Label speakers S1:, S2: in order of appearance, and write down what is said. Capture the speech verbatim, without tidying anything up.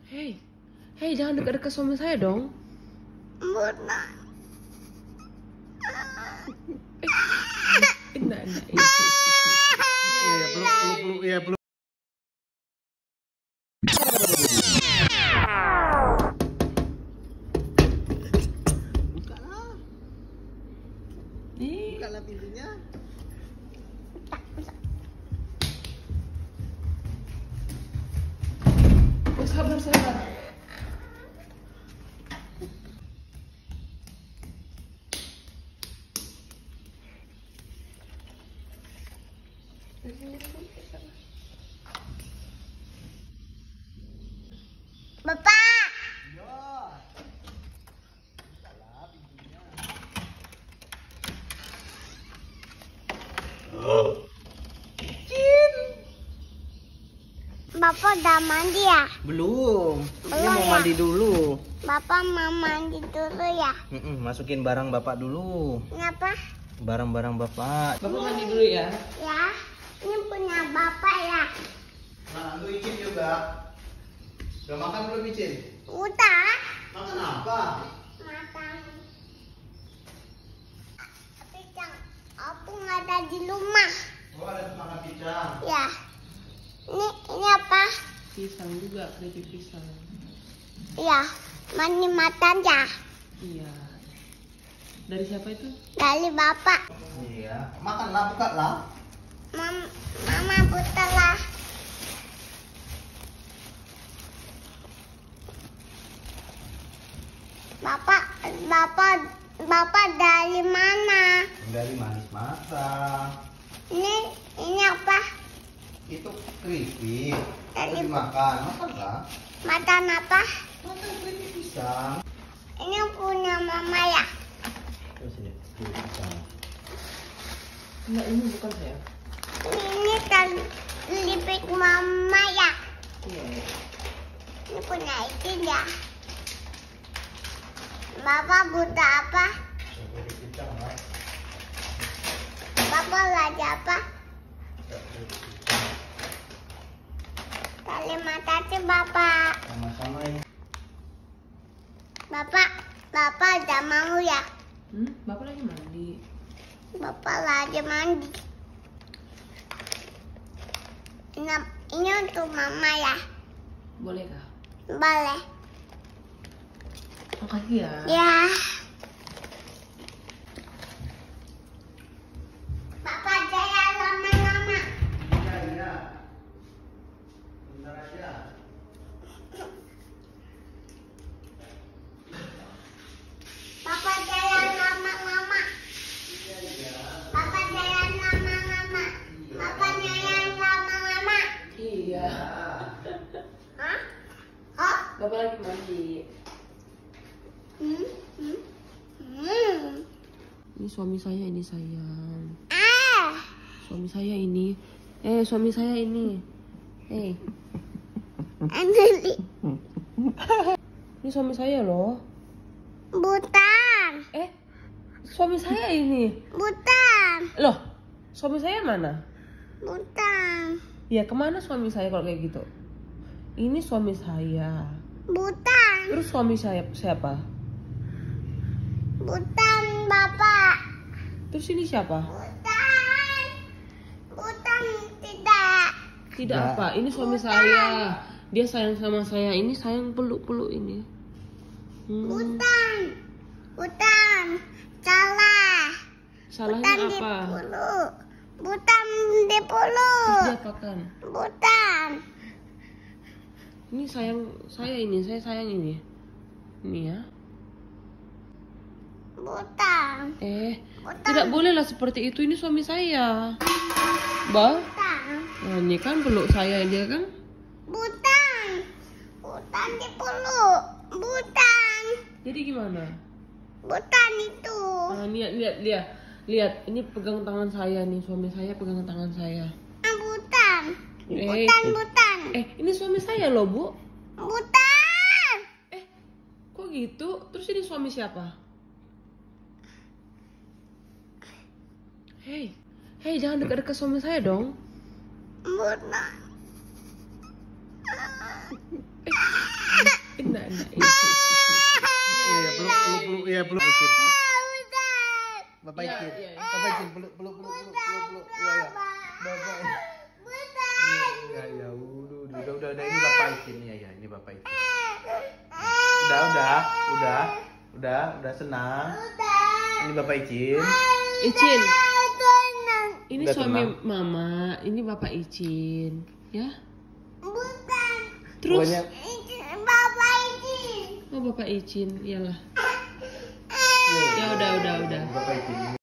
S1: Hei, hei, jangan dekat-dekat suami saya dong.
S2: Buta.
S1: Eh, enggak, enggak.
S3: Iya, peluk, peluk, peluk, iya, peluk. Bukalah.
S1: Ih,
S3: Bukalah pintunya.
S1: oh, sabar, sabar.
S2: Bapak.
S3: Ya. Bukalah pintunya.
S2: Bapak udah mandi ya?
S3: Belum. Ini
S2: Belum
S3: mau
S2: ya?
S3: mandi dulu.
S2: Bapak mau mandi dulu ya?
S3: Mm-mm, masukin barang bapak dulu.
S2: Kenapa?
S3: Barang-barang bapak.
S1: Bapak mandi dulu ya.
S2: Ya, ini punya bapak ya?
S3: Nah, lu izin juga. Udah makan belum izin?
S2: Udah.
S3: Makan apa?
S2: Makan. Pisang. Aku nggak ada di rumah.
S3: Oh, ada makan pisang.
S2: Ya. Ini ini apa?
S1: Pisang juga, keripik pisang.
S2: Ya, mandi mata ya.
S1: Iya. Dari siapa itu?
S2: Dari bapak.
S3: Iya. Makanlah, bukalah.
S2: Mam, mama bukalah. Bapak, bapak, bapak dari mana?
S3: Dari manis masa.
S2: Ini, ini apa?
S3: Itu keripik.
S2: Dari-
S3: Tadi makan, makanlah.
S2: Makan apa?
S3: Makan keripik pisang.
S2: Ini punya mama ya?
S3: Terus ini keripik pisang.
S1: Enggak, ini bukan saya.
S2: Ini kan lipik mama ya?
S1: Iya.
S2: Ini punya izin ya? Bapak buta apa?
S3: Keripik pisang lah.
S2: Bapak lagi apa?
S3: Keripik pisang.
S2: Terima kasih bapak.
S3: Sama-sama ini.
S2: Bapak, bapak udah mau ya?
S1: Hmm, bapak lagi mandi.
S2: Bapak lagi mandi. Ini, ini untuk mama ya?
S1: Boleh kah?
S2: Boleh.
S1: Makasih ya.
S2: Ya. Bapak jangan lama-lama.
S3: Iya, iya. Bentar aja.
S2: Bapak jangan lama-lama.
S3: Iya, iya.
S2: Bapak jangan lama-lama. Bapak jangan lama-lama.
S1: Iya.
S2: Hah? Oh?
S1: Bapak lagi mandi.
S2: Hmm? Hmm? Hmm.
S1: Ini suami saya ini sayang.
S2: Ah.
S1: Suami saya ini. Eh, suami saya ini. Eh,
S2: Anjali.
S1: ini suami saya loh.
S2: Butan.
S1: Eh, suami saya ini.
S2: Butan.
S1: Loh, suami saya mana?
S2: Butan.
S1: Ya, kemana suami saya kalau kayak gitu? Ini suami saya.
S2: Butan.
S1: Terus suami saya siapa?
S2: Butan bapak.
S1: Terus ini siapa?
S2: Butan. Butan tidak.
S1: Tidak
S3: Ya.
S1: apa, ini suami
S2: Bukan.
S1: saya. Dia sayang sama saya. Ini sayang peluk-peluk ini. Hmm.
S2: Butan. Butan. Salah.
S1: Salahnya
S2: Butan di
S1: apa?
S2: pulu. Butan di pulu.
S1: Terus dia apakan?
S2: Butan.
S1: Ini sayang saya ini, saya sayang ini. Ini ya.
S2: Butan.
S1: Eh,
S2: Butan.
S1: tidak bolehlah seperti itu. Ini suami saya. Bah,
S2: Butan.
S1: nah, ini kan peluk saya dia kan.
S2: Butan. Butan di pulu. Butan.
S1: Jadi gimana?
S2: Butan itu.
S1: Nah, lihat, lihat, lihat. Lihat, ini pegang tangan saya nih, suami saya pegang tangan saya.
S2: Ah, Butan.
S1: Eh,
S2: Butan, butan.
S1: eh, ini suami saya loh, Bu.
S2: Butan.
S1: Eh, kok gitu? Terus ini suami siapa? Hei, hei, jangan dekat-dekat suami saya dong.
S2: Butan.
S1: Eh,
S3: ya peluk Icin.
S2: Udah.
S3: Bapak
S1: Iya,
S3: Icin.
S1: iya, iya.
S3: Bapak Icin peluk peluk peluk peluk peluk peluk. Iya ya. Bapak.
S2: Bukan.
S3: Iya ya, udah udah udah udah ini Bapak Icin ya ya, ini Bapak Icin. Udah udah udah udah udah senang.
S2: Udah.
S3: Ini Bapak Icin.
S1: Icin,
S2: Tenang.
S1: ini
S3: Udah
S1: suami
S3: tenang.
S1: mama, ini bapak Icin, ya.
S2: Bukan.
S1: Terus,
S3: Pokoknya
S2: Bapak ini.
S1: oh bapak Icin, iyalah.
S3: iya,
S1: Ya udah udah udah.
S3: Bapak Icin.